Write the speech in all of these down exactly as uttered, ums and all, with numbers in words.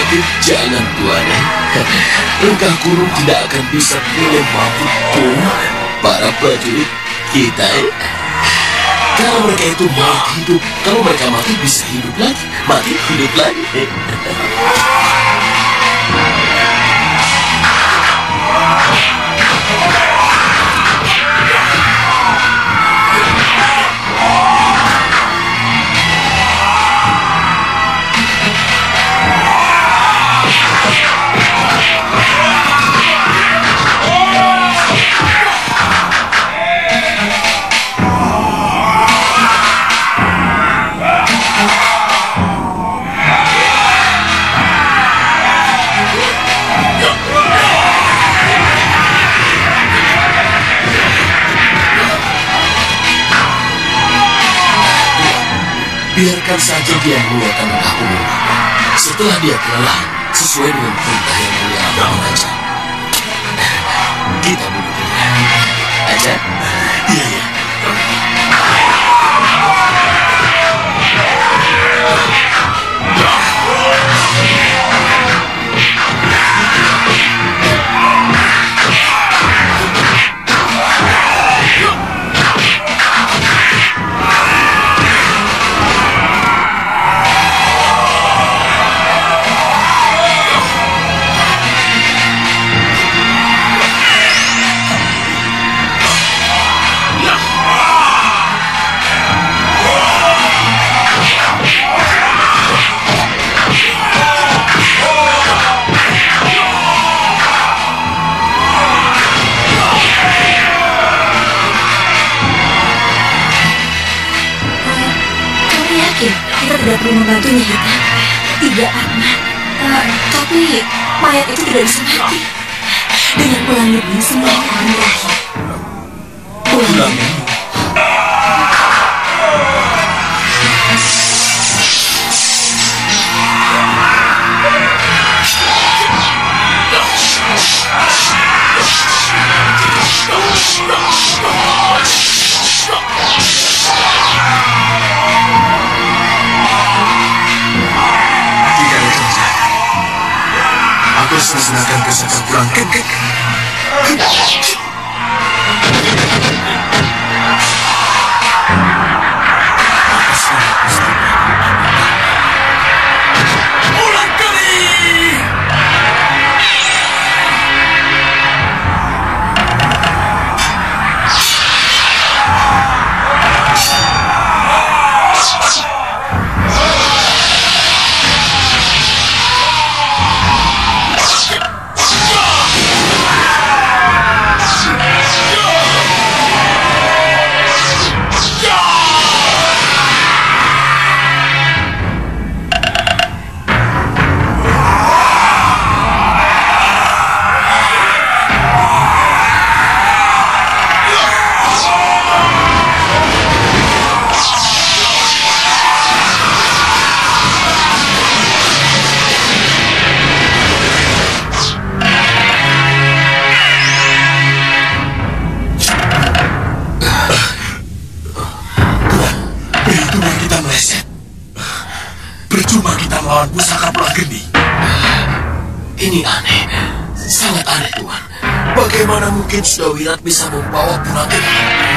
Jangan, Tuan. Engkau Kurung tidak akan bisa melemahkan para prajurit kita. Kalau mereka itu mau hidup, kalau mereka mati bisa hidup lagi, mati hidup lagi. Biarkan saja dia mengeluarkan kahumnya. Setelah dia kelelahan, sesuai dengan perintah yang mulia Abang Raja, kita bunuh dia. Aja? Iya, iya. Tidak perlu membantunya, Hita. Tidak, Atma. Uh, tapi mayat itu tidak bisa mati. Dengan pulang ini semuanya akan berakhir. Pulang ini. Aku menggunakan kesakar pulang kekek. Ulang kali! Percuma kita melawan pusaka pulang geni. Ini aneh, sangat aneh, Tuan. Bagaimana mungkin Sudawirat bisa membawa pulang geni?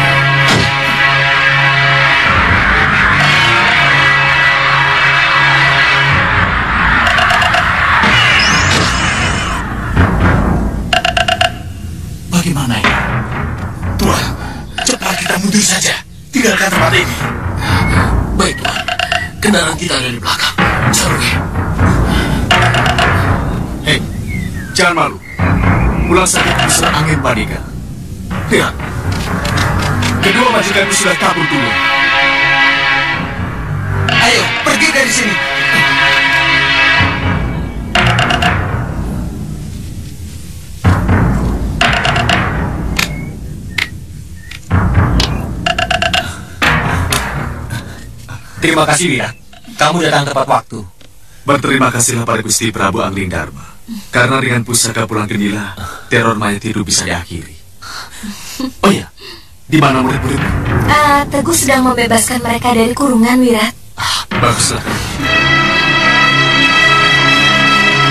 Bagaimana ini? Tuan, cepat kita mundur saja. Tinggalkan tempat ini. Baik, Tuan. Kendaraan kita ada di belakang. Jarwe. Hei, jangan malu. Pulang sakit bisa angin Pandika. Lihat, kedua majikanmu sudah kabur dulu. Ayo, pergi dari sini. Terima kasih, Wira. Kamu datang tepat waktu. Berterima kasihlah pada Gusti Prabu Angling Dharma. Karena dengan pusaka pulang genilah, teror mayat itu bisa diakhiri. Oh iya, di mana murid-muridmu? Uh, Teguh sedang membebaskan mereka dari kurungan, Wirat. Ah, baguslah.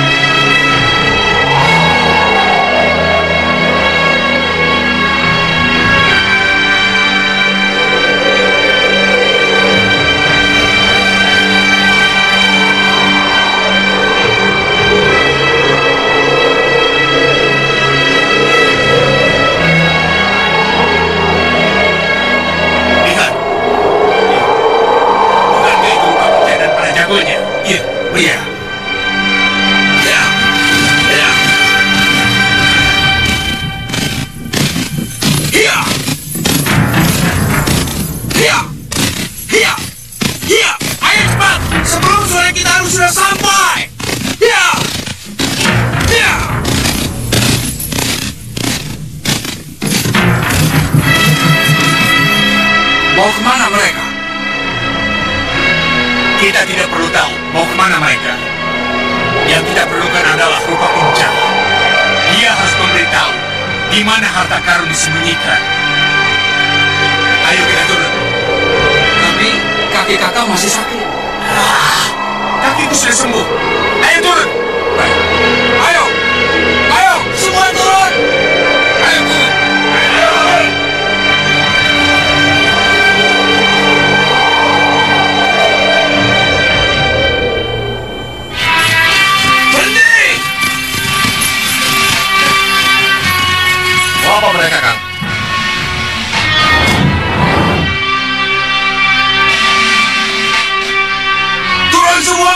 Kita tidak perlu tahu mau kemana mereka. Yang kita perlukan adalah Rupa Kencana. Dia harus memberitahu di mana harta karun disembunyikan. Ayo kita turun. Tapi kaki kakak masih sakit. Ah, kakiku sudah sembuh. Ayo turun. Baik. Ayo. Ayo. Semua turun. Ayo turun. Ayo. Berhenti! Mau apa mereka, Kang? Turun semua!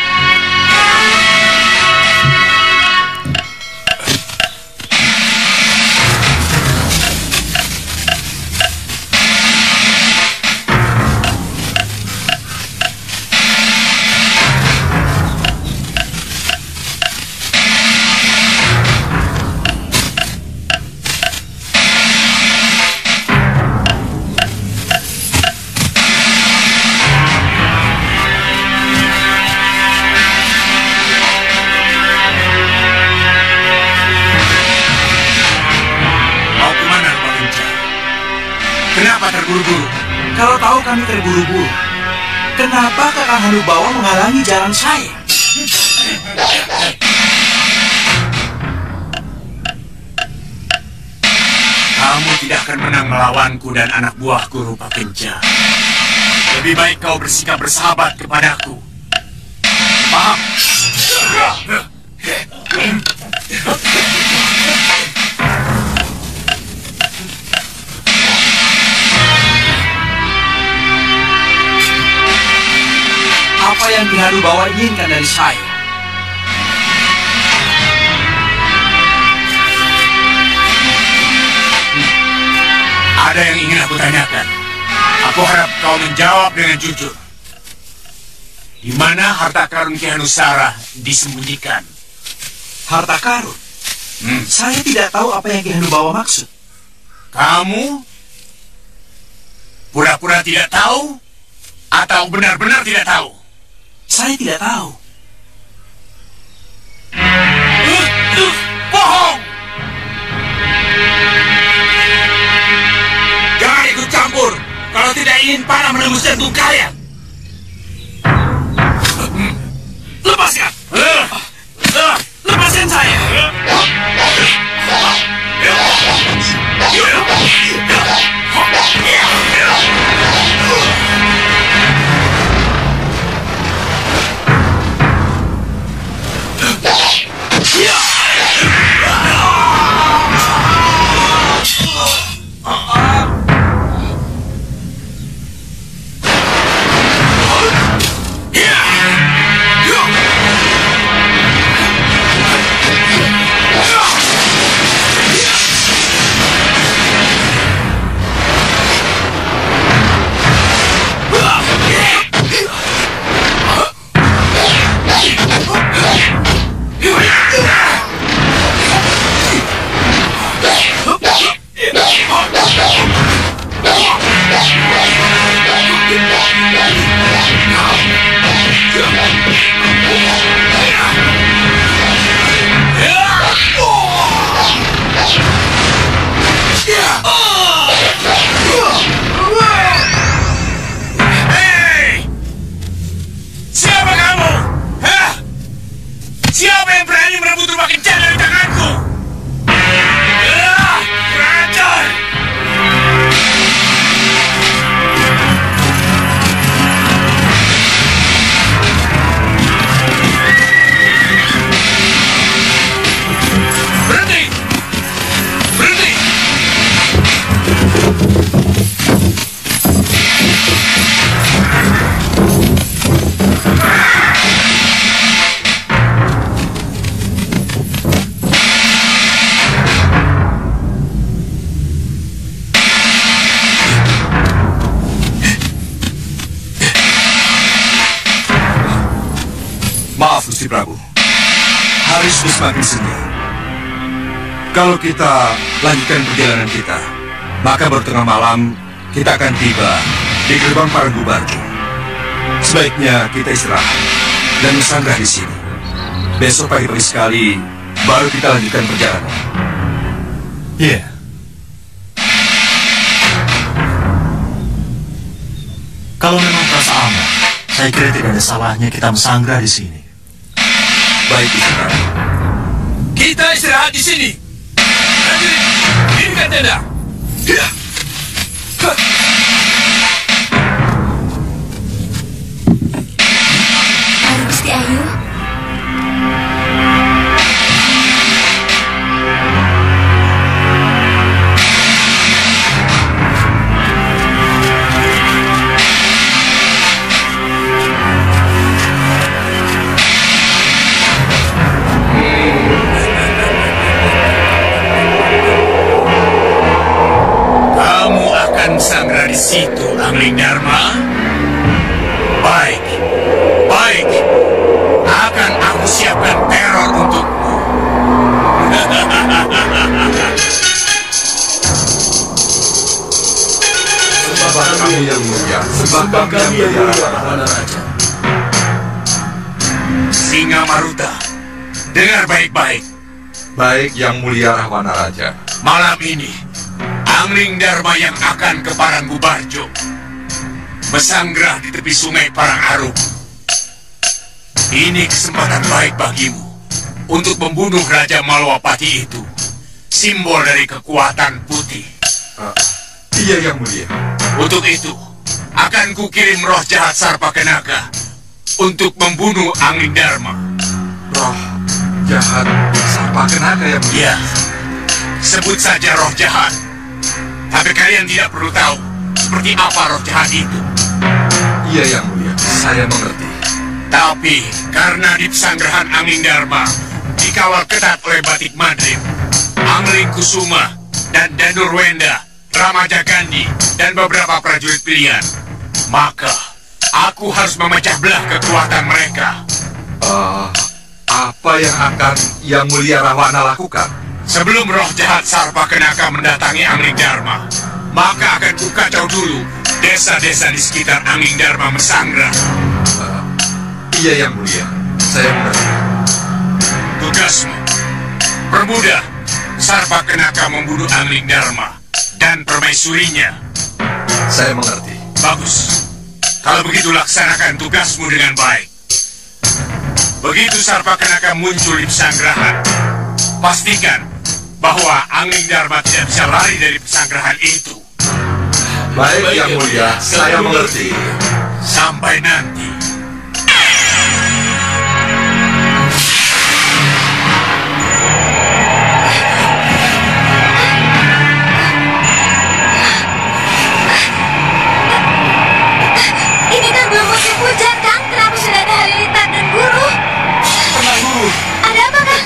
Kenapa terburu-buru? Kalau tahu kami terburu-buru, kenapa Kakang Hanubawa menghalangi jalan saya? Kamu tidak akan menang melawanku dan anak buahku Rupa Kencana. Lebih baik kau bersikap bersahabat kepadaku. Paham? Apa yang Ki Hanubawa inginkan dari saya? Ada yang ingin aku tanyakan. Aku harap kau menjawab dengan jujur. Di mana harta karun Ki Hanusara disembunyikan? Harta karun? Hmm. Saya tidak tahu apa yang Ki Hanubawa maksud. Kamu pura-pura tidak tahu atau benar-benar tidak tahu? Saya tidak tahu. Uh, uh, bohong! Jangan ikut campur kalau tidak ingin panah menembus jantung kalian. Lepaskan! Uh, uh, Lepaskan saya! Hei! Siapa kamu? Hah? Siapa yang berani merebut Rupa Kencana dari tanganku? Ah, Raja! Berhenti! Berhenti! Maaf, Gusti Prabu. Hari sudah semakin senja. Kalau kita lanjutkan perjalanan kita, maka baru tengah malam kita akan tiba di gerbang Paranggubarjo. Sebaiknya kita istirahat dan bersanggah di sini. Besok pagi-pagi sekali baru kita lanjutkan perjalanan. Iya. Yeah. Kalau memang terasa aman, saya kira tidak ada salahnya kita bersanggah di sini. Baik, istirahat. Kita istirahat di sini. Dirikan tenda. Ya. Mari Gusti Ayu. Sangra di situ, Angling Dharma. Baik, baik. Akan aku siapkan teror untukmu. Sembah kami yang mulia, sembah kami yang mulia, Wana Raja. Singa Maruta, dengar baik-baik. Baik, yang mulia Rahwana Raja. Malam ini Angling Dharma yang akan ke Paranggubarjo bersanggah di tepi sungai Parangarum. Ini kesempatan baik bagimu untuk membunuh Raja Malwapati itu, simbol dari kekuatan putih. Uh, iya, yang mulia. Untuk itu, akan kukirim roh jahat Sarpakenaka untuk membunuh Angling Dharma. Roh jahat Sarpakenaka, yang mulia? Ya, sebut saja roh jahat. Tapi kalian tidak perlu tahu seperti apa roh jahat itu. Iya, yang mulia, saya mengerti. Tapi karena di pesanggrahan Angling Dharma dikawal ketat oleh Batik Madrim, Angling Kusuma, dan Danur Wenda, Ramaja Gandhi, dan beberapa prajurit pilihan, maka aku harus memecah belah kekuatan mereka. Uh, apa yang akan yang mulia Rahwana lakukan? Sebelum roh jahat Sarpakenaka mendatangi Angling Dharma, maka akan kukacau dulu desa-desa di sekitar Angling Dharma Mesangra. Uh, iya, yang mulia, saya mengerti. Tugasmu, permudah Sarpakenaka membunuh Angling Dharma dan permaisurinya. Saya mengerti. Bagus. Kalau begitu laksanakan tugasmu dengan baik. Begitu Sarpakenaka muncul di pesanggrahan, pastikan bahwa Angling Dharma tidak bisa lari dari pesanggrahan itu. Baik, Baik yang mulia, saya mengerti. Sampai nanti. Ini kan belum musim hujan, Kang. Kenapa sudah ada halilintar dan guru? Tenang dulu. Ada apa, Kang?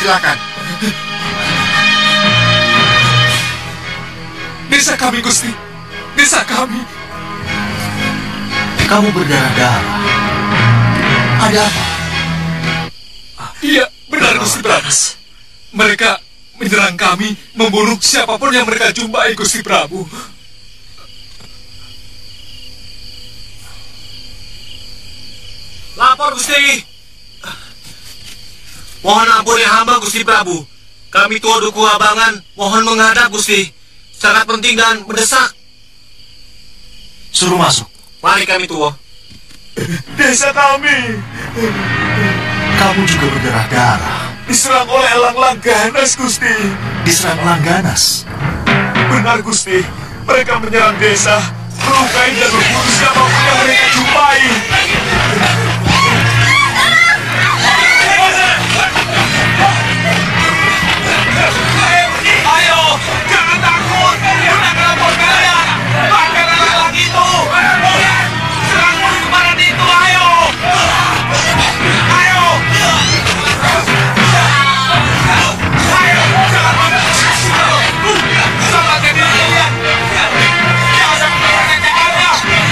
silakan. Desa kami, Gusti. Desa kami. Kamu berdarah-darah. Ada apa? Iya, benar, Gusti Prabu. Mereka menyerang kami, membunuh siapapun yang mereka jumpai, Gusti Prabu. Lapor, Gusti. Mohon ampun ya hamba, Gusti Prabu. Kami tua Duku Abangan mohon menghadap, Gusti. Sangat penting dan mendesak. Suruh masuk. Mari kami tua. Desa kami Kamu juga berdarah-darah. diserang oleh elang-elang ganas, Gusti. Diserang elang ganas. Benar, Gusti. Mereka menyerang desa, melukai dan membunuh siapapun yang mereka jumpai. Ayo, jangan takut. Kita kelompok kalian. Bahkan elang itu. Serang musuh kemarin itu, ayo. Ayo. Ayo, jangan banyak. Selamatkan diri kalian. Jangan sampai mereka ada.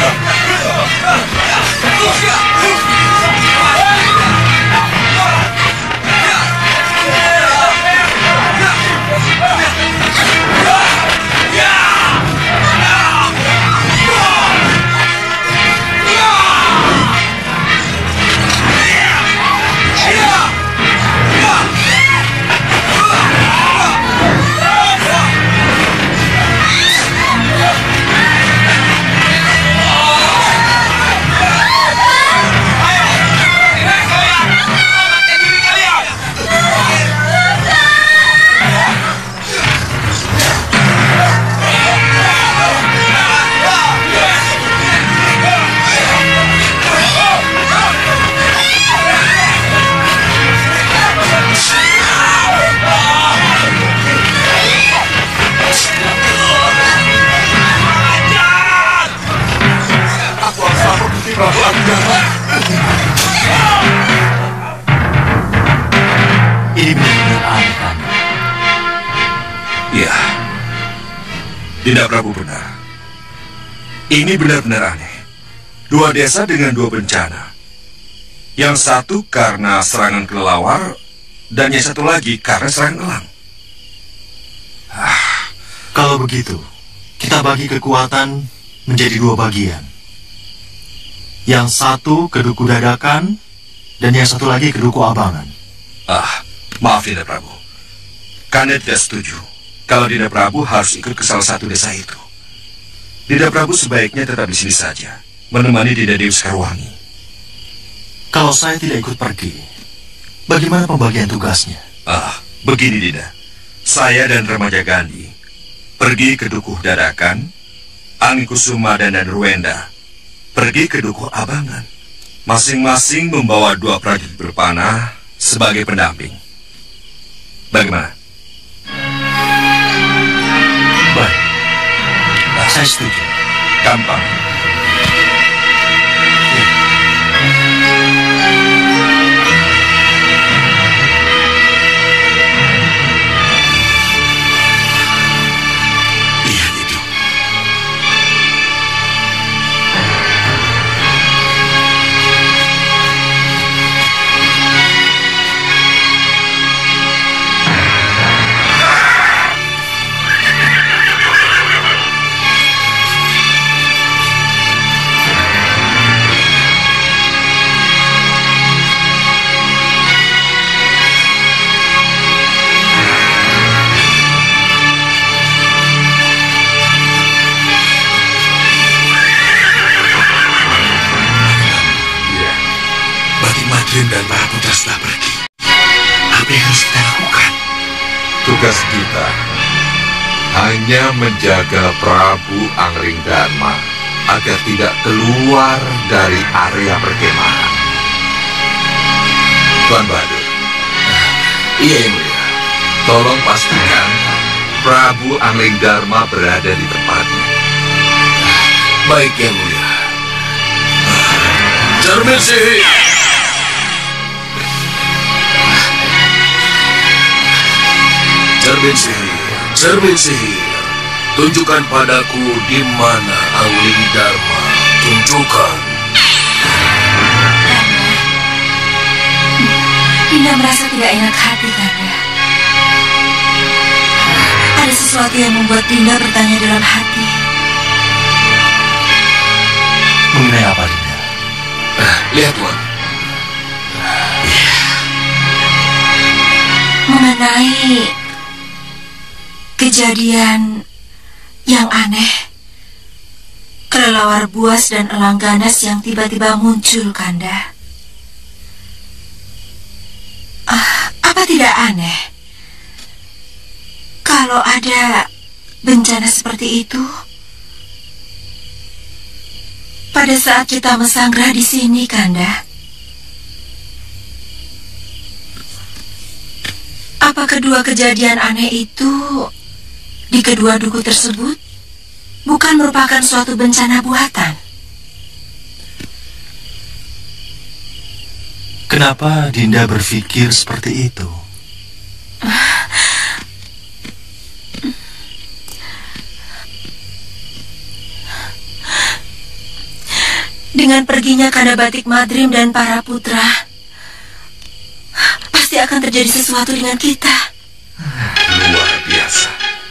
Ini benar-benar aneh, kan? Iya. Dinda Prabu benar. Ini benar-benar aneh. Dua desa dengan dua bencana. Yang satu karena serangan kelelawar, dan yang satu lagi karena serangan elang. Ah, kalau begitu, kita bagi kekuatan menjadi dua bagian. Yang satu ke Duku Dadakan, dan yang satu lagi ke Duku Abangan. Ah, maaf Dinda Prabu. Kanda tidak setuju kalau Dinda Prabu harus ikut ke salah satu desa itu. Dinda Prabu sebaiknya tetap di sini saja, menemani Dinda Dewi Sekarwangi. Kalau saya tidak ikut pergi, bagaimana pembagian tugasnya? Ah, begini Dinda. Saya dan remaja Gandhi pergi ke Dukuh Dadakan, Angkusuma dan Ruwenda pergi ke Dukuh Abangan. Masing-masing membawa dua prajurit berpanah sebagai pendamping. Bagaimana? Baik, saya setuju. Gampang. Lihat itu. Dan para putra setelah pergi. Apa yang harus kita lakukan? Tugas kita hanya menjaga Prabu Anglingdarma agar tidak keluar dari area perkemahan. Tuan Badur. Iya, Yang Mulia. Tolong pastikan Prabu Anglingdarma berada di tempatnya. Baik, Yang Mulia. Cermin Sih. Cermin sihir, cermin sihir, tunjukkan padaku di mana Angling Dharma. Tunjukkan. Dinda merasa tidak enak hati, Kanda. Ada sesuatu yang membuat Dinda bertanya dalam hati. Mengenai apa, Dinda? Uh, lihat, Tuan. Mengenai kejadian yang aneh, kelelawar buas dan elang ganas yang tiba-tiba muncul, Kanda. Ah, apa tidak aneh kalau ada bencana seperti itu pada saat kita mesanggah di sini, Kanda? Apa kedua kejadian aneh itu di kedua duku tersebut bukan merupakan suatu bencana buatan? Kenapa Dinda berpikir seperti itu? Dengan perginya Kanda Batik Madrim dan para putra, pasti akan terjadi sesuatu dengan kita. Luar biasa.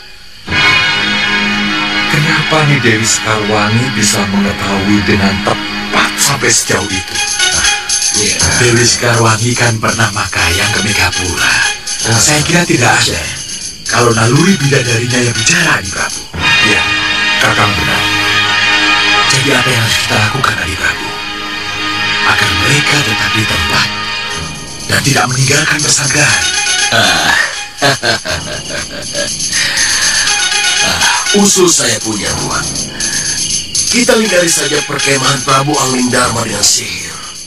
Kenapa nih Dewi Sekarwangi bisa mengetahui dengan tepat sampai sejauh itu? Ya, Dewi Sekarwangi kan pernah makayang ke Megapura. Dan saya kira tidak ada kalau naluri bidadarinya yang bicara, Adi Prabu. Ya, Kakang benar. Jadi apa yang harus kita lakukan, Adi Prabu? Agar mereka tetap di tempat dan tidak meninggalkan persanggahan. Ah. ah, usul saya punya, Tuan. Kita lingkari saja perkemahan Prabu Angling Dharma dengan sihir,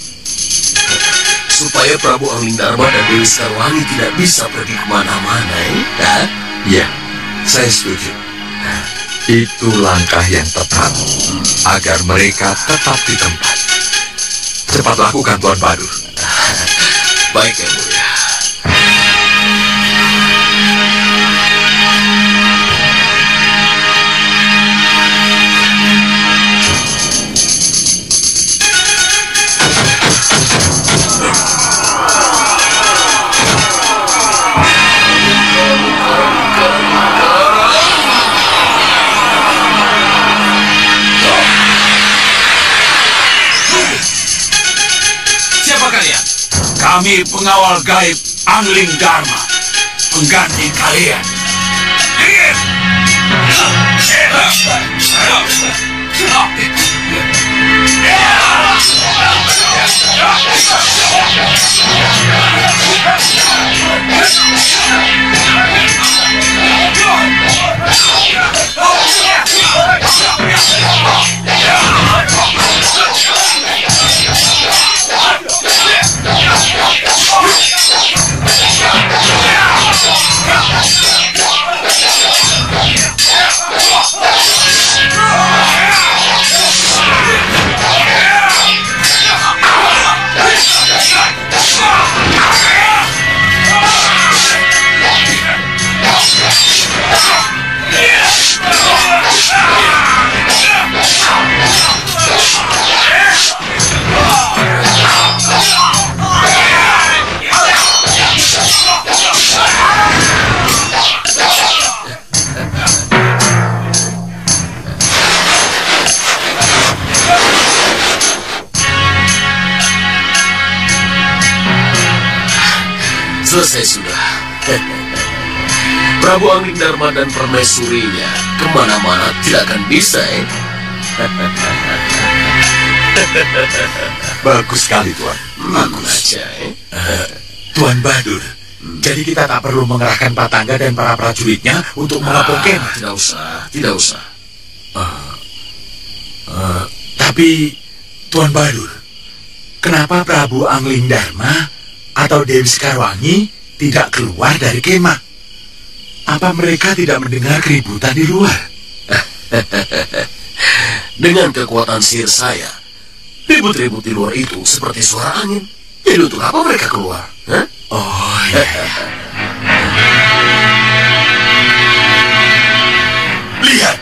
supaya Prabu Angling Dharma dan Dewi Sekarwangi tidak bisa pergi kemana-mana, eh? Ya, saya setuju. Itu langkah yang tepat agar mereka tetap di tempat. Cepat lakukan, Tuan Badur. Baik, Yang Mulia. Kami pengawal gaib Angling Dharma, pengganti kalian. Selesai sudah. Prabu Angling Dharma dan permaisurinya kemana-mana tidak akan bisa, eh? Bagus sekali, Tuan. Bagus aja, eh? Tuan Badur, jadi kita tak perlu mengerahkan Patangga dan para prajuritnya untuk melapor kemah. Tidak usah, tidak usah. Uh, uh, tapi, Tuan Badur, kenapa Prabu Angling Dharma atau Dewi Sekarwangi tidak keluar dari kemah? Apa mereka tidak mendengar keributan di luar? Dengan kekuatan sihir saya, ribut-ribut di luar itu seperti suara angin. Jadi untuk apa mereka keluar? Huh? Oh, iya. lihat.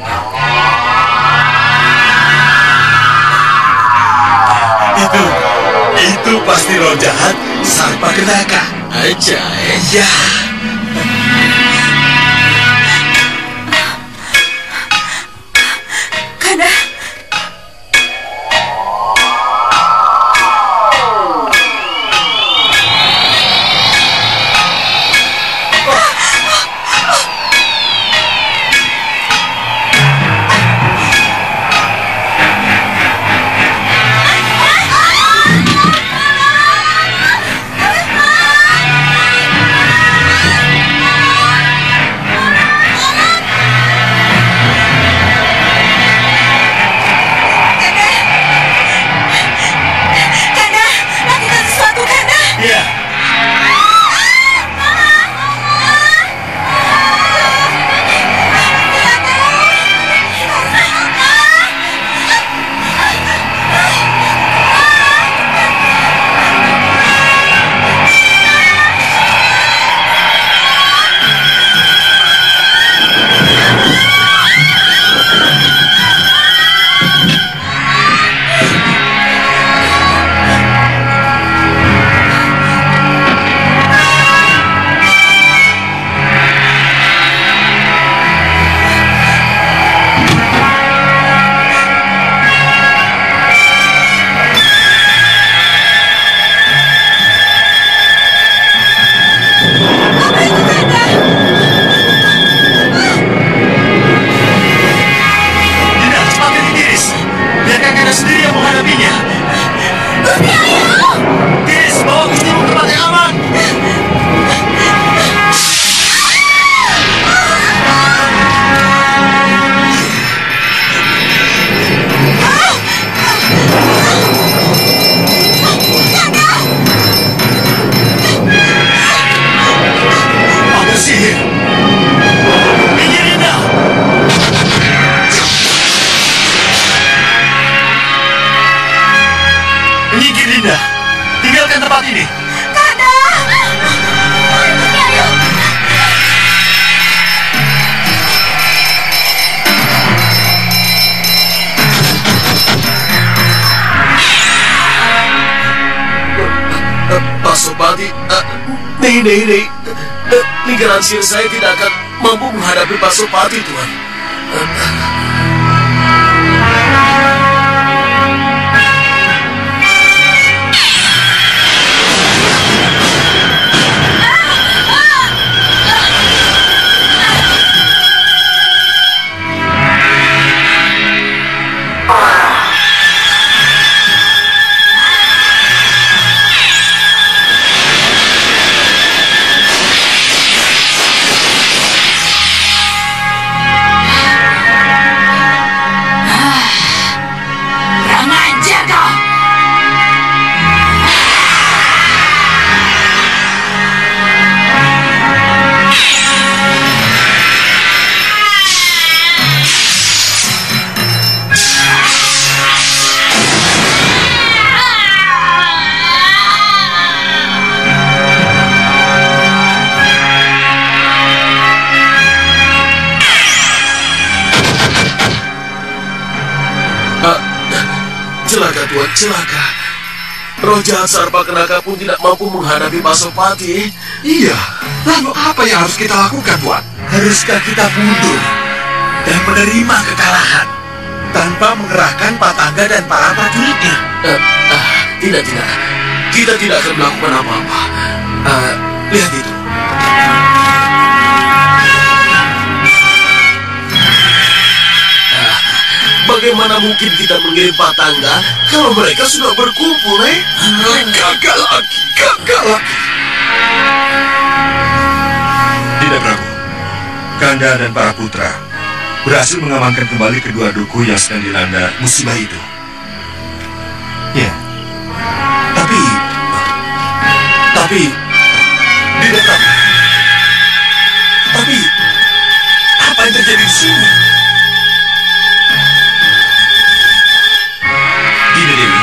Itu, itu pasti roh jahat Sarpakenaka. Ajaib. Ya. Kanda, Kanda, lakukan sesuatu, Kanda. Ya. Tidak, cepat ini Tiris. Biarkan Kanda sendiri yang menghadapinya. Gusti Ayu! Tiris, bawa Gustimu ke tempat yang aman. Ada sihir. Minggir, Linda. Minggir, Linda. Tinggalkan tempat ini. Kanda! Gusti Ayu! Eh, Pasopati, eh, nih, nih, nih. Eh, lingkaran sihir saya tidak akan mampu menghadapi Pasopati, Tuan. Kurang ajar kau! Ah, celaka, Tuan, celaka. Roh jahat Sarpakenaka pun tidak mampu menghadapi Pasopati. Iya, lalu apa yang harus kita lakukan, Tuan? Haruskah kita mundur dan menerima kekalahan tanpa mengerahkan Patangga dan para prajuritnya? Eh, ah, tidak, tidak. Kita tidak akan melakukan apa-apa. Ah, lihat itu. Ah, bagaimana mungkin kita mengirim Patangga kalau mereka sudah berkumpul, eh? Gagal lagi, gagal lagi. Tidak, Prabu. Kanda dan para putra berhasil mengamankan kembali kedua duku yang sedang dilanda musibah itu. Ya, Tapi, tapi, tidak tahu. Tapi, apa yang terjadi di sini? Tidak, Dewi.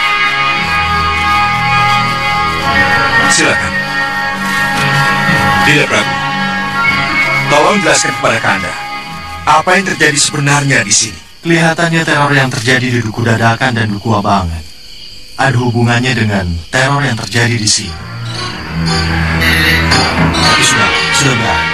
Silakan. Tidak, Prabu. Tolong jelaskan kepada Kanda. Apa yang terjadi sebenarnya di sini? Kelihatannya teror yang terjadi di Duku Dadakan dan Duku Abangan ada hubungannya dengan teror yang terjadi di sini. Tapi sudah, sudah berakhir.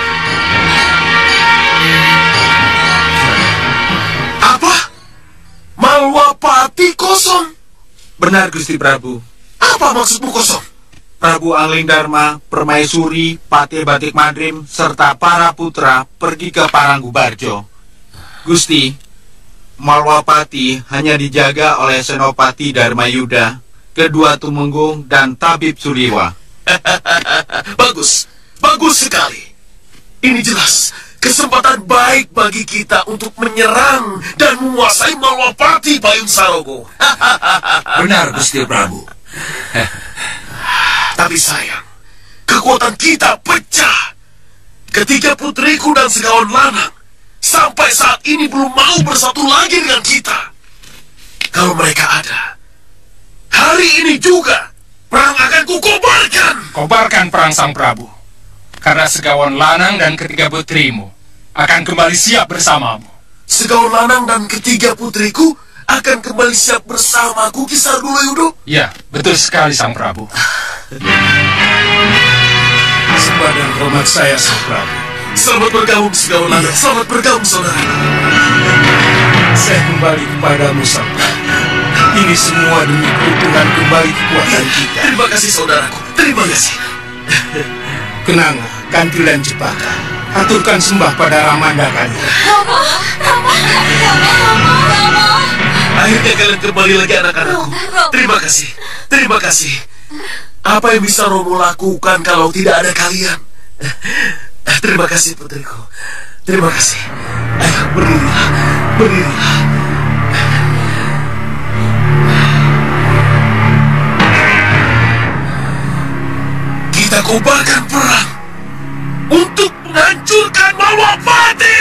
Apa? Malwapati kosong? Benar, Gusti Prabu. Apa maksudmu kosong? Prabu Angling Dharma, Permaisuri, Patih Batik Madrim, serta para putra pergi ke Paranggubarjo. Gusti, Malwapati hanya dijaga oleh Senopati Dharmayuda, kedua Tumenggung, dan Tabib Suliwa. Bagus, bagus sekali. Ini jelas kesempatan baik bagi kita untuk menyerang dan menguasai Malwapati Payung Sarogo. Benar, Gusti Prabu. Tapi sayang, kekuatan kita pecah. Ketiga putriku dan Segawan Lanang sampai saat ini belum mau bersatu lagi dengan kita. Kalau mereka ada, hari ini juga perang akan kukobarkan. Kobarkan perang Sang Prabu, karena Segawan Lanang dan ketiga putrimu akan kembali siap bersamamu. Segawan Lanang dan ketiga putriku akan kembali siap bersamaku, Ki Sardula Yudo? Ya, betul sekali Sang Prabu. Sembah dan hormat saya, Sang Prabu. Selamat bergabung, Segawan Lanang. Selamat bergabung, saudara. Saya kembali kepadamu, Sang Prabu. Ini semua demi keutuhan kembali kekuatan kita. Terima kasih, saudaraku. Terima kasih. Kenanga, Kantil dan Cepaka, aturkan sembah pada Ramanda kami. Rama, Rama, Rama, Rama, Rama. Akhirnya kalian kembali lagi, anak-anakku. Terima kasih. Terima kasih. Apa yang bisa Romo lakukan kalau tidak ada kalian? Terima kasih, putriku. Terima kasih. Ayo, berdirilah. Berdirilah. Kita kobarkan perang untuk menghancurkan Malwapati.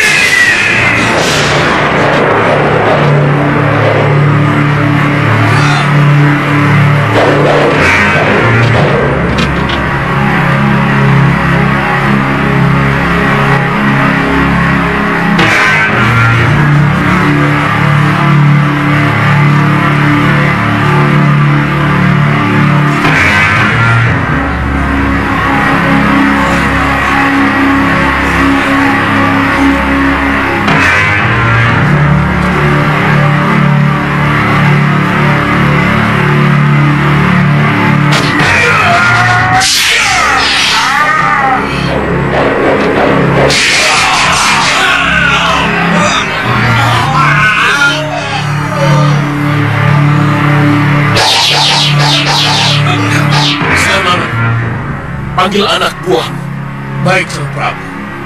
Panggil anak buah. Baik, Sang Prabu.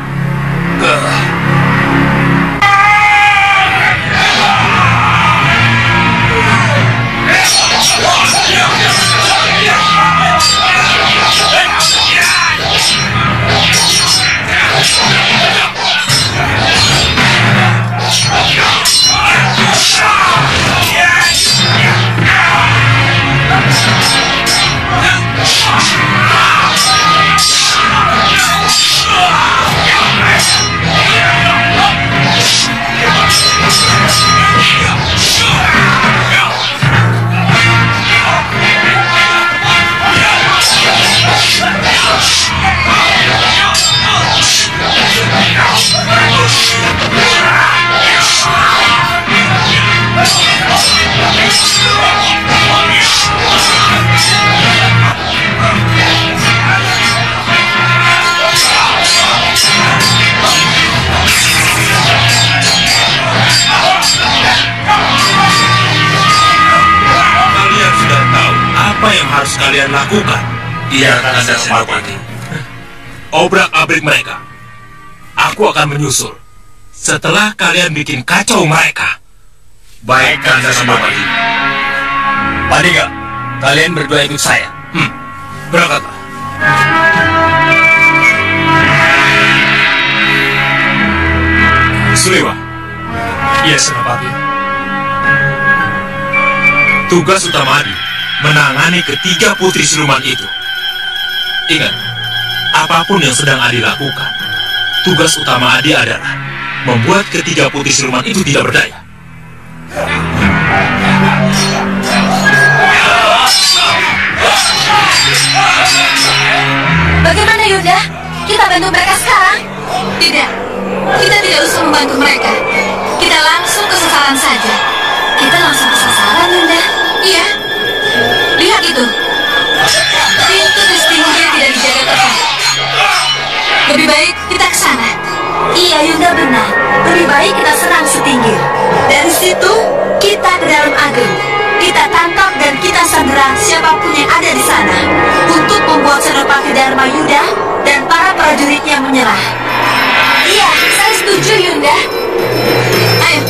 harus kalian lakukan. Biarkan Anda Senopati. Obrak-abrik mereka. Aku akan menyusul. Setelah kalian bikin kacau mereka. Baik, Anda Senopati. Padega, kalian berdua ikut saya. Hmm, berangkatlah. Suliwa. Iya, Senopati. Tugas utama Adi menangani ketiga putri siluman itu. Ingat, apapun yang sedang Adi lakukan, tugas utama Adi adalah membuat ketiga putih siluman itu tidak berdaya. Bagaimana Yunda? Kita bantu mereka sekarang? Tidak, kita tidak usah membantu mereka. Kita langsung ke sasaran saja. Kita langsung ke sasaran, Yunda. Iya. Lihat itu. Pintu Ristingir tidak dijaga ketat. Lebih baik kita ke sana. Iya, Yunda benar. Lebih baik kita serang Setinggir. Dari situ, kita ke dalam Ageng. Kita tangkap dan kita sandera siapapun yang ada di sana untuk membuat Senopati Dharma Yuda dan para prajuritnya menyerah. Iya, saya setuju, Yunda. Ayo.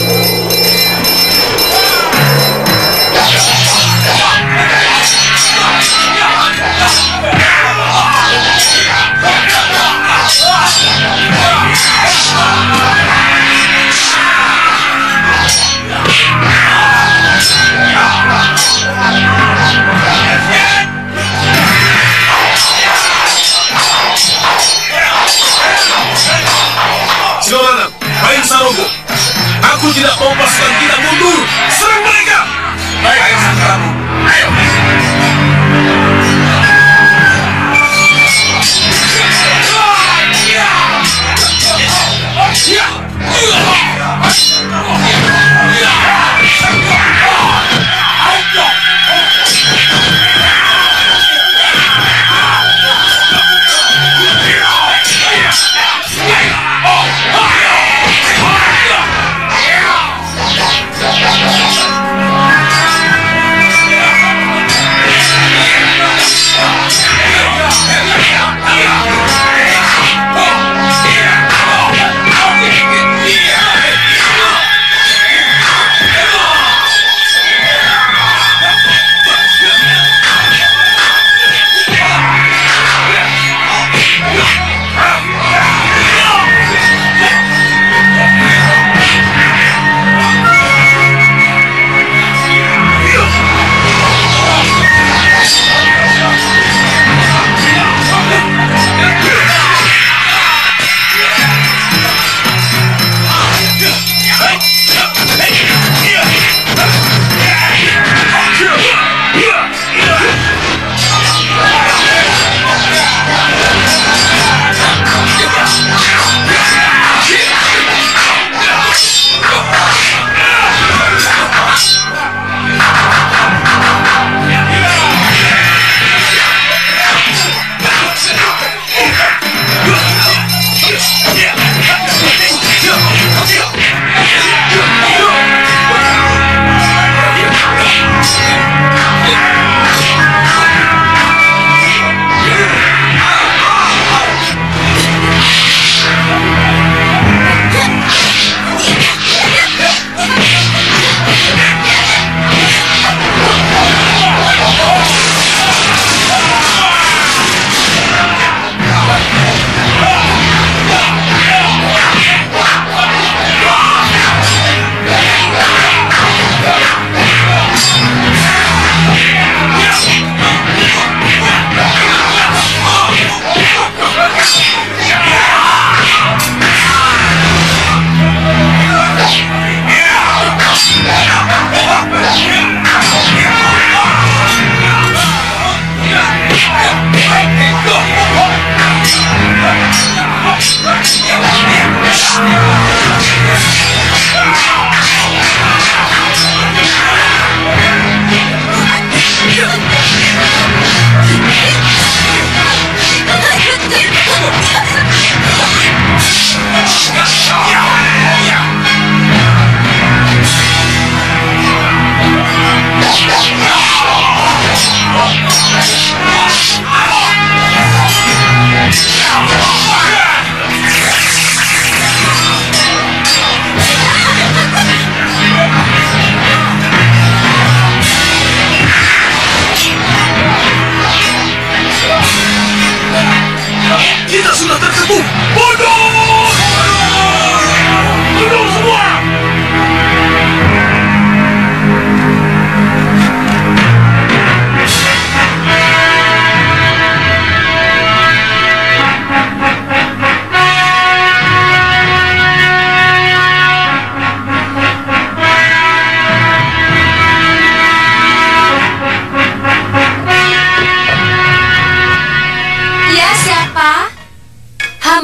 Silakan, main sarung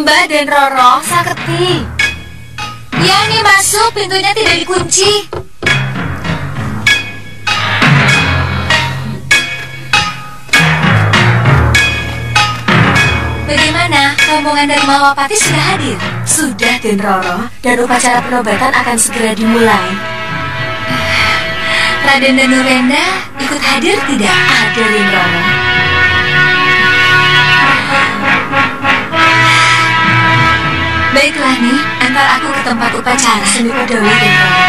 Mbak dan Roro, Saketi. Ya nih masuk, pintunya tidak dikunci. Bagaimana? Rombongan dari Malwapati sudah hadir? Sudah, Den Roro, dan upacara penobatan akan segera dimulai. Raden dan Nurenda ikut hadir tidak? Ada, Den Roro. Baiklah nih, antar aku ke tempat upacara semi Udawi, Den Roro.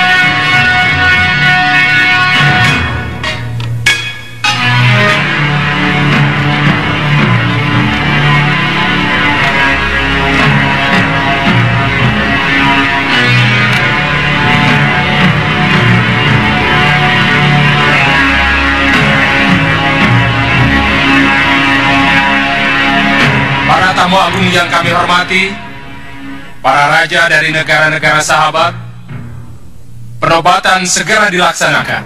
Para tamu agung yang kami hormati, para raja dari negara-negara sahabat, penobatan segera dilaksanakan.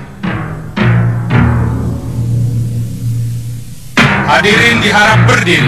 Hadirin diharap berdiri.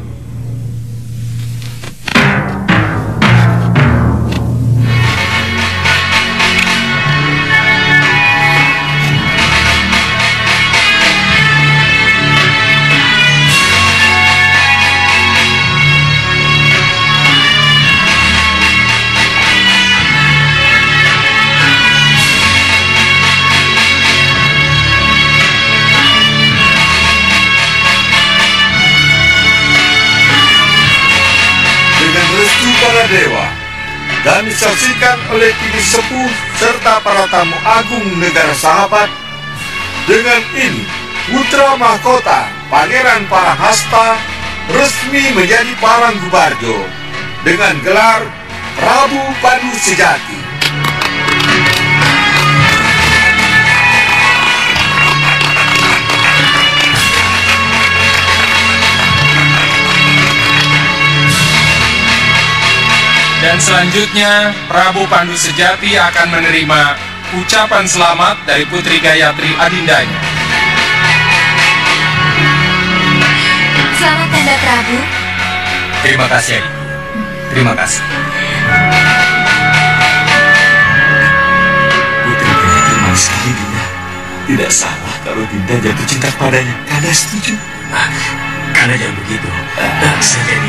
Para dewa dan disaksikan oleh kini sepuh serta para tamu agung negara sahabat, dengan ini putra mahkota Pangeran Parahasta resmi menjadi Paranggubarjo dengan gelar Prabu Pandu Sejati. Dan selanjutnya, Prabu Pandu Sejati akan menerima ucapan selamat dari Putri Gayatri adindanya. Selamat Kanda Prabu. Terima kasih, Adi. Terima kasih. Putri Gayatri manis sekali, Dinda. Tidak salah kalau Dinda jatuh cinta padanya. Kanda setuju. Nah, Kanda jangan begitu. Nah, saya jadi...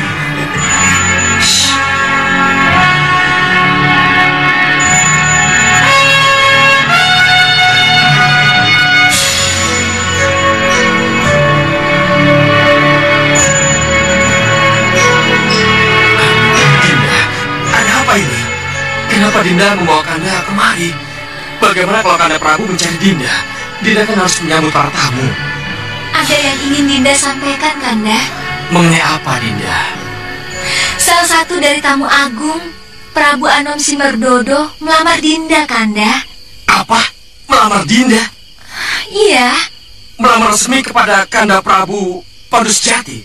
Kenapa Dinda membawa Kanda kemari? Bagaimana kalau Kanda Prabu mencari Dinda? Dinda kan harus menyambut para tamu. Ada yang ingin Dinda sampaikan, Kanda? Mengenai apa, Dinda? Salah satu dari tamu agung, Prabu Anom Simerdodo, melamar Dinda, Kanda. Apa? Melamar Dinda? Iya. Melamar resmi kepada Kanda Prabu Pandu Sejati?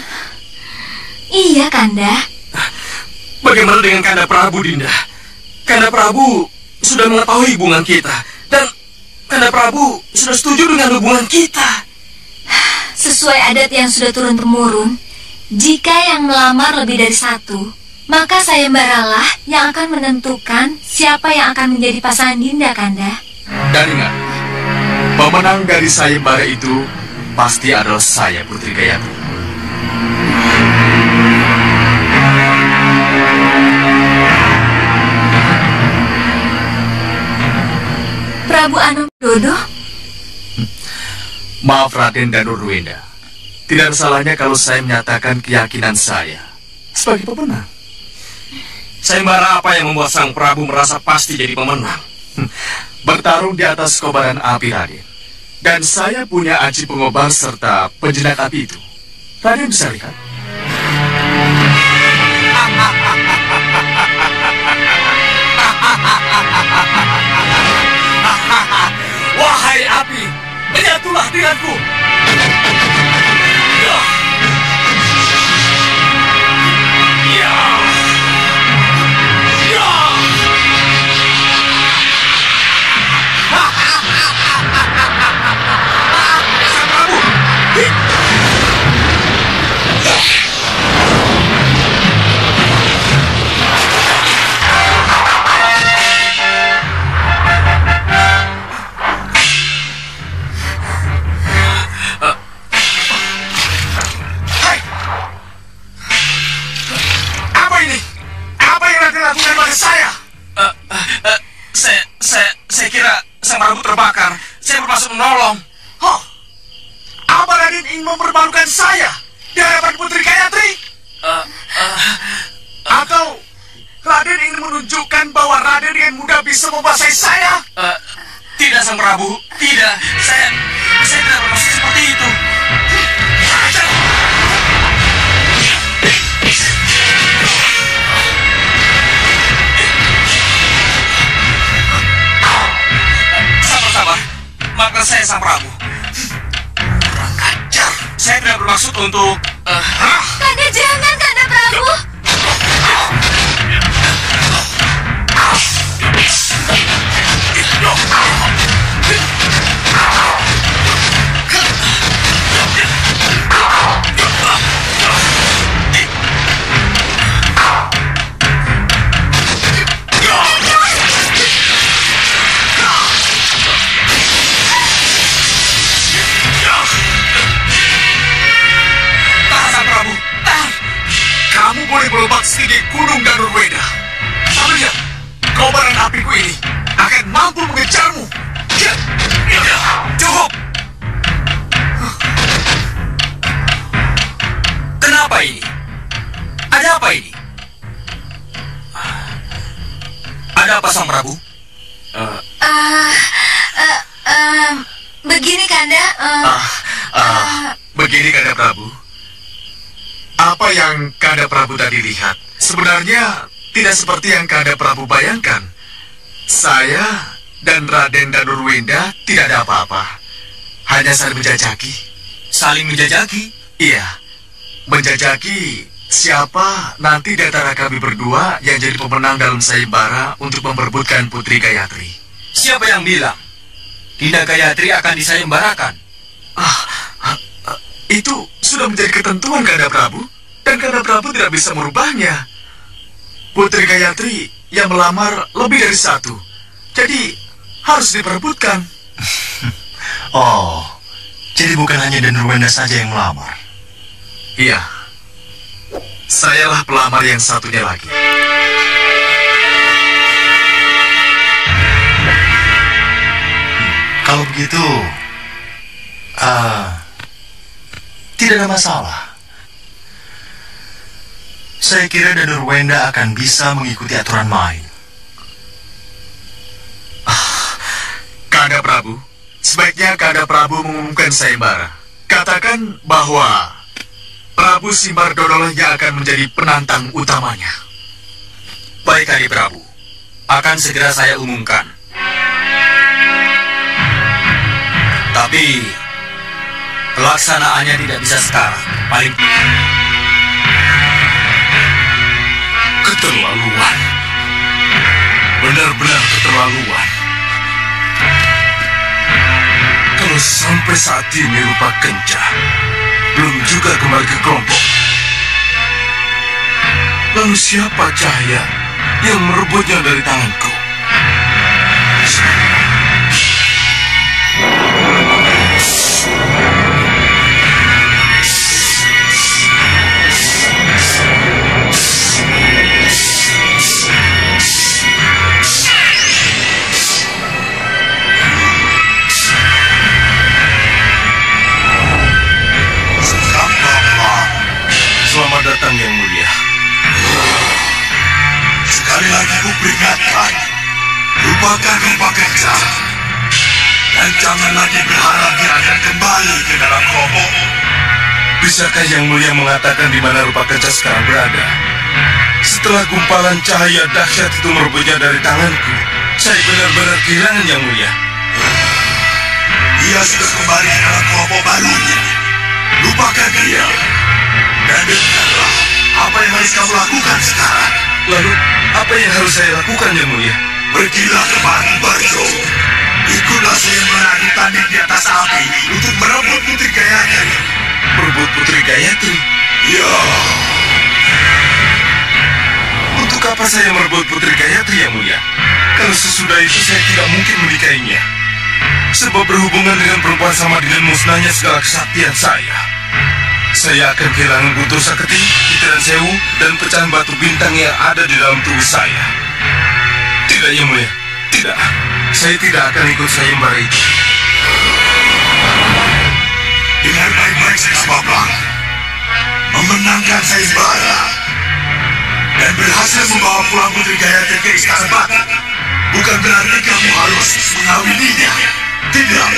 Iya, Kanda. Bagaimana dengan Kanda Prabu, Dinda? Kanda Prabu sudah mengetahui hubungan kita, dan Kanda Prabu sudah setuju dengan hubungan kita. Sesuai adat yang sudah turun-temurun, jika yang melamar lebih dari satu, maka sayembaralah yang akan menentukan siapa yang akan menjadi pasangan Dinda, Kanda. Dan ingat, pemenang dari sayembara itu pasti adalah saya, Putri Gayatri. Prabu Anom Dodo? Maaf Raden dan Nurwenda, tidak ada salahnya kalau saya menyatakan keyakinan saya sebagai pemenang. Sayembara apa yang membuat sang Prabu merasa pasti jadi pemenang? Bertarung di atas kobaran api, Raden. Dan saya punya aji pengobar serta penjinak api itu. Raden bisa lihat. Wahai api, menyatulah denganku. Ya. Ya. Ya. Sang Prabu. Hi. Ya. Raden ingin mempermalukan saya di hadapan Putri Gayatri? Uh, uh, Atau Raden ingin menunjukkan bahwa Raden dengan mudah bisa menguasai saya? uh, tidak, Sang Prabu. Tidak. Saya saya tidak bermaksud seperti itu. Sabar-sabar. Maafkan saya, Sang Prabu. Kurang ajar. Saya tidak bermaksud untuk... Uh, Kanda jangan, Kanda Prabu. Kamu boleh melompat setinggi gunung Danurweda. Tapi lihat, kobaran apiku ini akan mampu mengejarmu. Cukup. Kenapa ini? Ada apa ini? Ada apa, Sang Prabu? Ah, eh, em, begini Kanda. em, Ah, ah, begini Kanda Prabu. Apa yang Kanda Prabu tadi lihat sebenarnya tidak seperti yang Kanda Prabu bayangkan. Saya dan Raden Danurwenda tidak ada apa-apa. Hanya saling menjajaki. Saling menjajaki? Iya, menjajaki siapa nanti di antara kami berdua yang jadi pemenang dalam sayembara untuk memperebutkan Putri Gayatri. Siapa yang bilang Dinda Gayatri akan disayembarakan? Ah, ah, ah, itu sudah menjadi ketentuan Kanda Prabu, dan Kanda Prabu tidak bisa merubahnya. Putri Gayatri yang melamar lebih dari satu, jadi harus diperebutkan. Oh, jadi bukan hanya Danurwenda saja yang melamar. Iya, sayalah pelamar yang satunya lagi. Kalau begitu, ah, tidak ada masalah. Saya kira Danurwenda akan bisa mengikuti aturan main. Kanda Prabu, sebaiknya Kanda Prabu mengumumkan sayembara. Katakan bahwa Prabu Simbardoro yang akan menjadi penantang utamanya. Baik, Kanda Prabu. Akan segera saya umumkan. Tapi pelaksanaannya tidak bisa sekarang. Paling Keterlaluan. Benar-benar keterlaluan. Kalau sampai saat ini Rupa Kenca belum juga kembali ke kelompok, lalu siapa Cahaya yang merebutnya dari tanganku? Selamat datang Yang Mulia. Sekali lagi ku peringatkan, lupakan Rupa Kenca. Dan jangan lagi berharap dia akan kembali ke dalam kelompok. Bisakah Yang Mulia mengatakan di mana Rupa Kenca sekarang berada? Setelah gumpalan cahaya dahsyat itu merebutnya dari tanganku, saya benar-benar kehilangan Yang Mulia. Dia sudah kembali ke dalam kelompok barunya. Lupakan dia. Dan dengarlah apa yang harus kamu lakukan sekarang. Lalu, apa yang harus saya lakukan Yang Mulia? Pergilah ke Paranggubarjo. Ikutlah saya menadu tanding di atas api untuk merebut Putri Gayatri. Merebut Putri Gayatri? Ya. Untuk apa saya merebut Putri Gayatri Yang Mulia? Kalau sesudah itu saya tidak mungkin menikahinya. Sebab berhubungan dengan perempuan sama dengan musnahnya segala kesaktian saya. Saya akan kehilangan Guntur Saketi, Pitaran Sewu, dan pecahan batu bintang yang ada di dalam tubuh saya. Tidak, Yang Mulia. Tidak. Saya tidak akan ikut sayembara itu. Dengar baik-baik Babang, memenangkan sayembara dan berhasil membawa pulang Putri Gayatri ke Istana Batu. Bukan berarti kamu harus mengawininya. Tidak.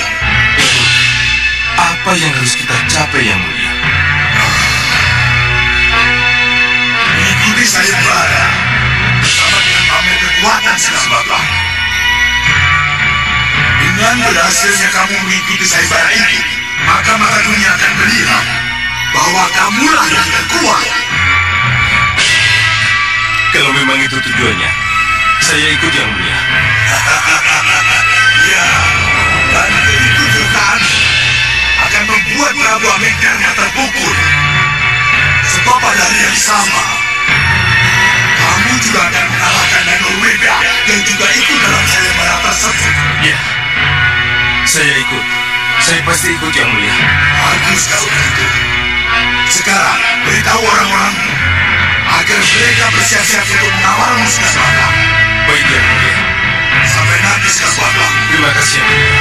Apa yang harus kita capai, Yang Mulia? Mengikuti sayembara bersama dengan pamer kekuatan Sekar Babang. Dengan berhasilnya kamu mengikuti sayembara ini, maka mata dunia akan melihat bahwa kamulah yang terkuat. Kalau memang itu tujuannya, saya ikut, Yang Mulia. Ya, dan keikutsertaan akan membuat Prabu Amengdarma terpukul. Sebab pada hari yang sama, kamu juga akan mengalahkan Danur Weda yang juga ikut dalam sayembara tersebut. Ya, saya ikut. Saya pasti ikut, Yang Mulia. Bagus kalau begitu. Sekarang beritahu orang-orang agar mereka bersiap-siap untuk mengawal Sekar Babang. Baik, Yang Mulia. Sampai nanti, Sekar Babang. Terima kasih, Yang Mulia.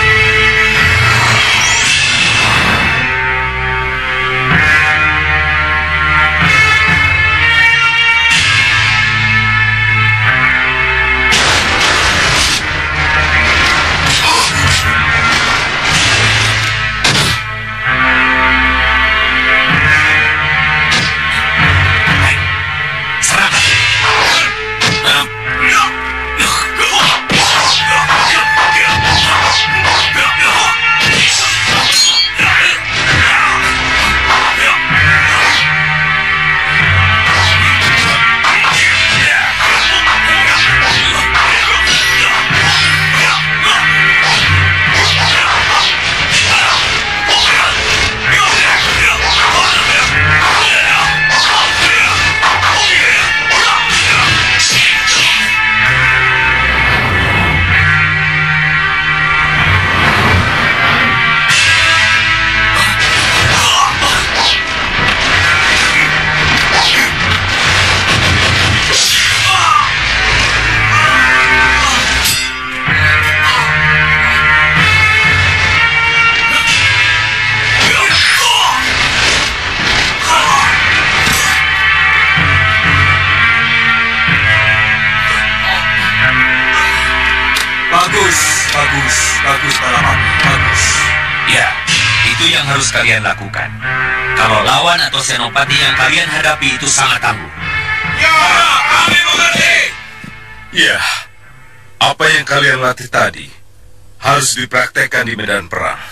Kalian lakukan. Kalau lawan atau senopati yang kalian hadapi itu sangat tangguh. Ya, kami mengerti. Ya, apa yang kalian latih tadi harus dipraktekkan di medan perang.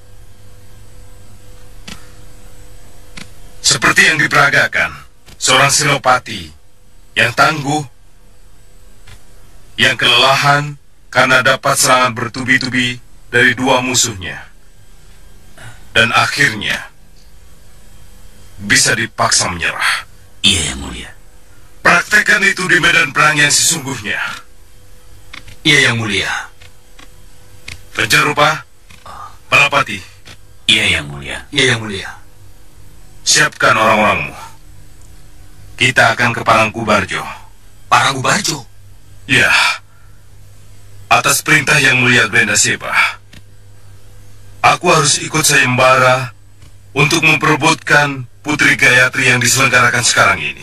Seperti yang diperagakan, seorang senopati yang tangguh, yang kelelahan karena dapat serangan bertubi-tubi dari dua musuhnya. Dan akhirnya bisa dipaksa menyerah. Iya, Yang Mulia. Praktekkan itu di medan perang yang sesungguhnya. Iya, Yang Mulia. Pencarupa, Balapati. Iya, Yang Mulia. Iya, Yang Mulia. Siapkan orang-orangmu. Kita akan ke Parangkubarjo. Parangkubarjo? Ya. Atas perintah Yang Mulia Brenda Seba, aku harus ikut sayembara untuk memperebutkan Putri Gayatri yang diselenggarakan sekarang ini.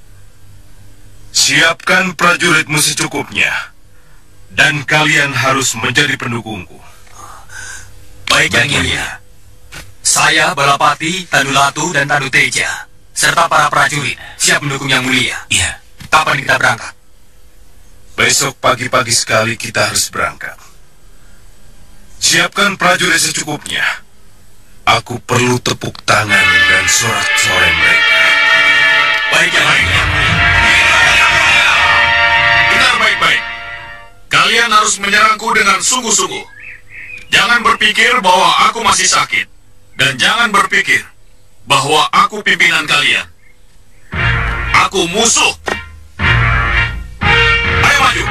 Siapkan prajuritmu secukupnya, dan kalian harus menjadi pendukungku. Baik, Yang Mulia. Saya, Balapati, Tanulatu, dan Tanuteja, serta para prajurit siap mendukung Yang Mulia. Iya. Kapan kita berangkat? Besok pagi-pagi sekali kita harus berangkat. Siapkan prajurit secukupnya. Aku perlu tepuk tangan dan sorak-sorai mereka. Baik, Yang Mulia. Dengar baik-baik. Kalian harus menyerangku dengan sungguh-sungguh. Jangan berpikir bahwa aku masih sakit. Dan jangan berpikir bahwa aku pimpinan kalian. Aku musuh. Ayo maju.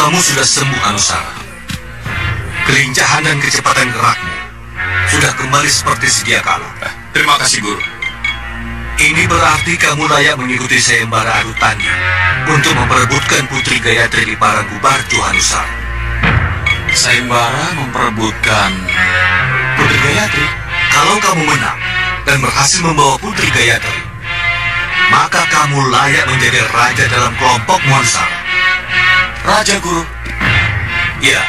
lukamu sudah sembuh, Anusara. Kelincahan dan kecepatan gerakmu sudah kembali seperti sedia kala. Terima kasih, Guru. Ini berarti kamu layak mengikuti sayembara adu tanding untuk memperebutkan Putri Gayatri di Paranggubarjo, Anusara. Sayembara memperebutkan Putri Gayatri? Kalau kamu menang dan berhasil membawa Putri Gayatri, maka kamu layak menjadi raja dalam kelompok Monsara. Raja, Guru? Ya.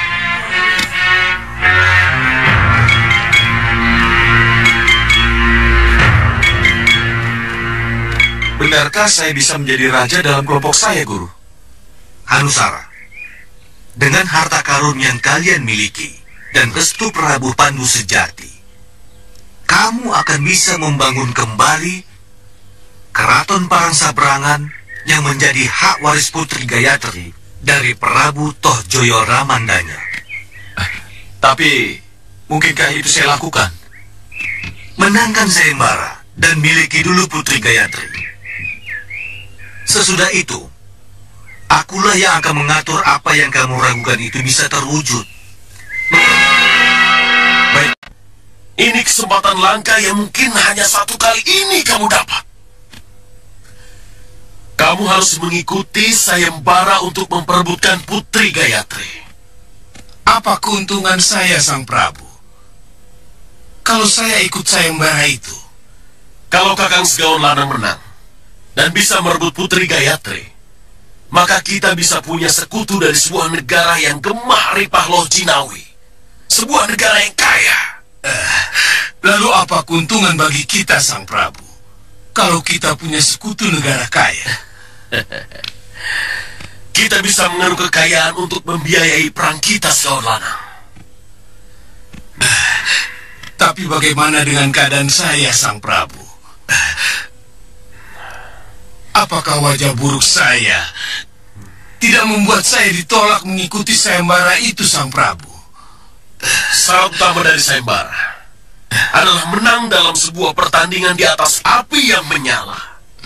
Benarkah saya bisa menjadi raja dalam kelompok saya, Guru? Anusara, dengan harta karun yang kalian miliki dan restu Prabu Pandu sejati, kamu akan bisa membangun kembali Keraton Parangsabrangan yang menjadi hak waris Putri Gayatri dari Prabu Tohjoyo Ramandanya. Tapi, mungkinkah itu saya lakukan? Menangkan sayembara dan miliki dulu Putri Gayatri. Sesudah itu, akulah yang akan mengatur apa yang kamu ragukan itu bisa terwujud. Baik, ini kesempatan langka yang mungkin hanya satu kali ini kamu dapat. Kamu harus mengikuti sayembara untuk memperebutkan Putri Gayatri. Apa keuntungan saya, Sang Prabu? Kalau saya ikut sayembara itu, Kalau Kakang Segaon Lanang menang dan bisa merebut Putri Gayatri, maka kita bisa punya sekutu dari sebuah negara yang gemah ripah loh Jinawi. Sebuah negara yang kaya. eh, lalu apa keuntungan bagi kita, Sang Prabu, kalau kita punya sekutu negara kaya? Kita bisa mengeruk kekayaan untuk membiayai perang kita, Segaon Lanang. Tapi bagaimana dengan keadaan saya, Sang Prabu? Apakah wajah buruk saya tidak membuat saya ditolak mengikuti sayembara itu, Sang Prabu? Syarat utama dari sayembara adalah menang dalam sebuah pertandingan di atas api yang menyala.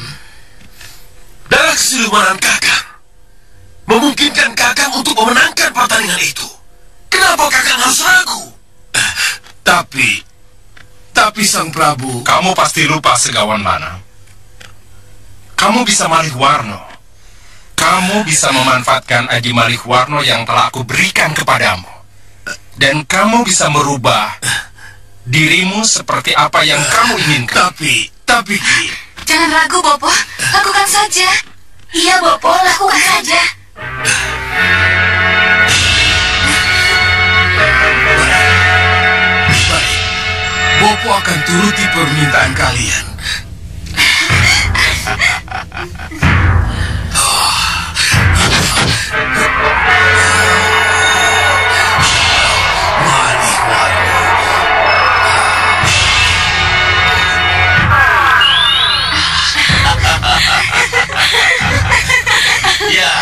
Darah kesilumanan Kakang memungkinkan Kakang untuk memenangkan pertandingan itu. Kenapa Kakang harus ragu? Tapi, tapi Sang Prabu, Kamu pasti lupa, Segawan Lanang. Kamu bisa malih warno. Kamu bisa memanfaatkan aji malih warno yang telah aku berikan kepadamu. Dan kamu bisa merubah dirimu seperti apa yang kamu inginkan. tapi, tapi Ki, Jangan ragu, Bopo. Lakukan saja. Iya, Bopo. Lakukan saja. baik, Bopo akan turuti permintaan kalian. Malih warno. Ya.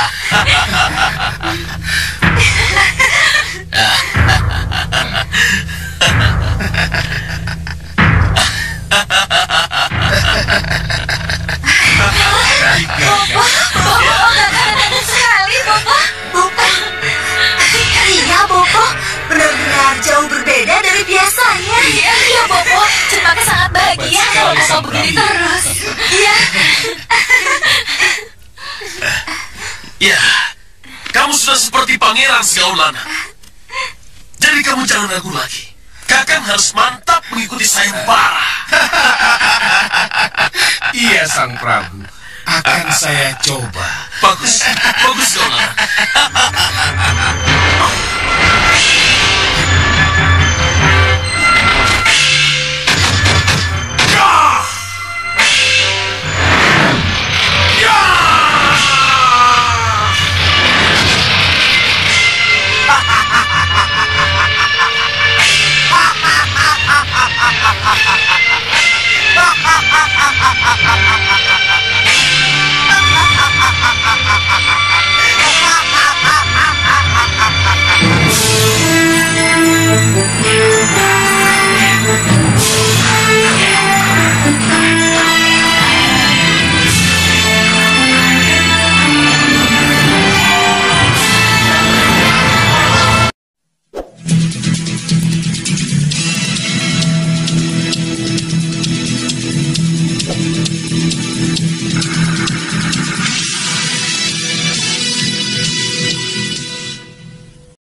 Bopo, Bopo, kakak sekali, Bopo. Bopo. Iya, Bopo. Benar-benar jauh berbeda dari biasanya. Iya, iya, Bopo. Cempaka sangat bahagia kalau Bopo begini terus. Iya. Ya, kamu sudah seperti pangeran Segaon Lanang. Jadi kamu jangan ragu lagi. Kakang harus mantap mengikuti sayembara. Iya, Sang Prabu. Akan saya coba. Bagus, bagus Segaon Lanang.